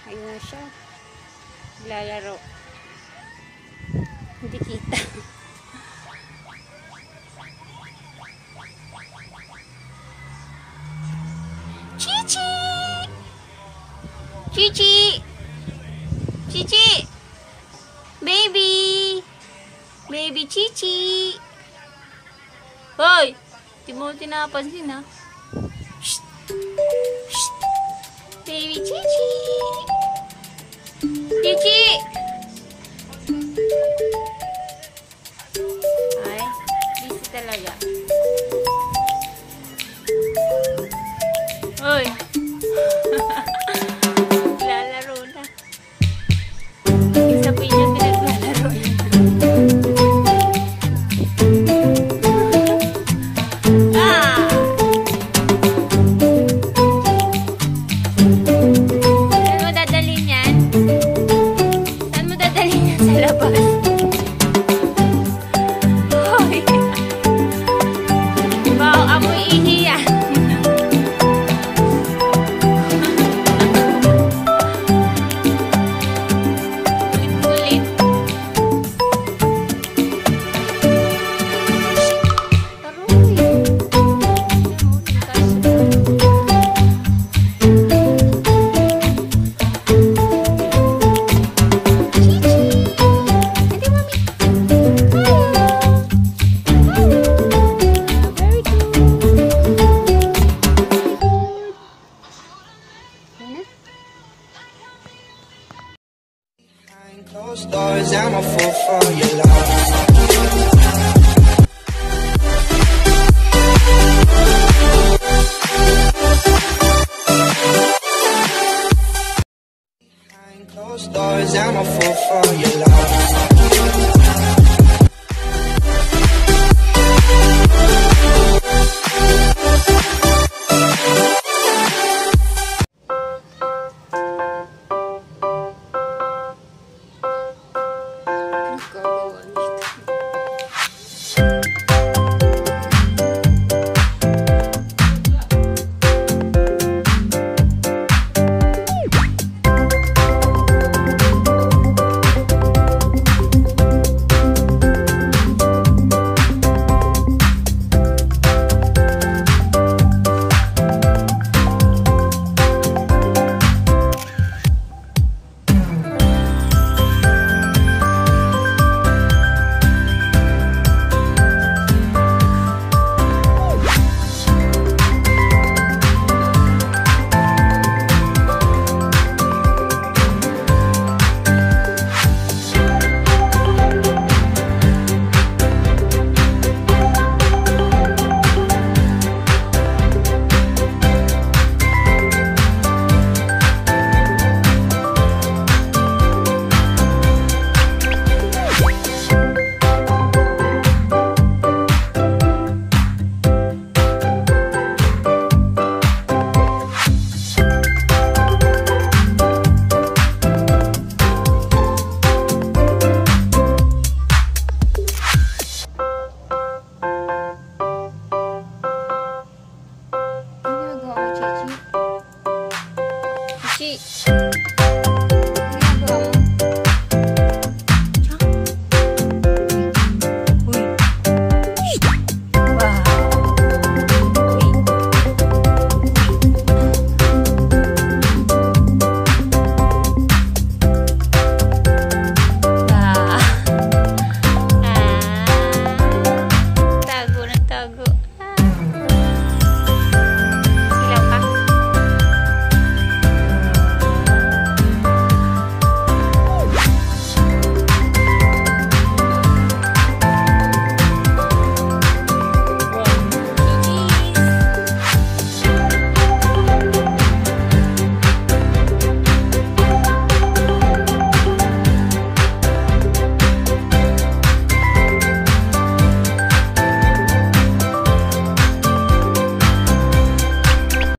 Ayun na siya. Lalaro. Hindi kita. Chichi! Chichi! Chichi! Baby! Baby Chichi! Hoy! Di mo tinapansin ha? Shh! Shh! Baby Chichi! Chichi! Ay, busy talaga. Hoy! Lalaro na. Isa pa niya pinaglalaro yun. Closed doors, I'm a fool for your love. Behind closed doors, I'm a fool for your love. Chichi.